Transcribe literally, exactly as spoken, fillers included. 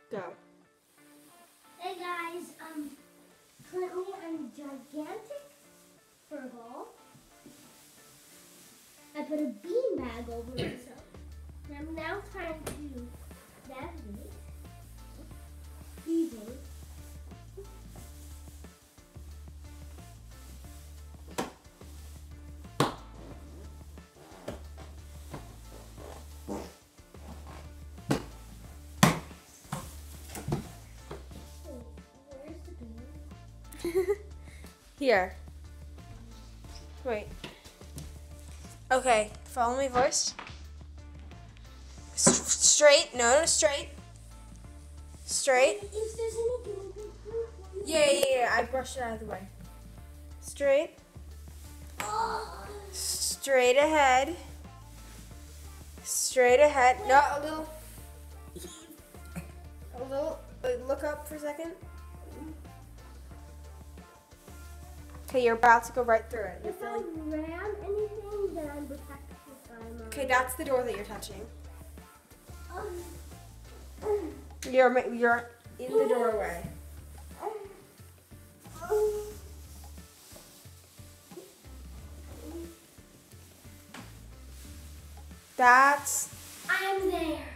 Go. Hey guys, um, currently I'm gigantic furball. I put a bean bag over myself. And I'm now trying to navigate using Here. Wait. Okay, follow me voice. S- straight, no, no, straight. Straight. If there's anything you can do for me. Yeah, yeah, yeah, I brushed it out of the way. Straight. Oh. Straight ahead. Straight ahead. No, a little. A little. uh, Look up for a second. Okay, you're about to go right through it. You're If I feeling. ram anything, then I'm protected by my... Okay, that's the door that you're touching. Um, You're ma- you're in the doorway. That's. I'm there.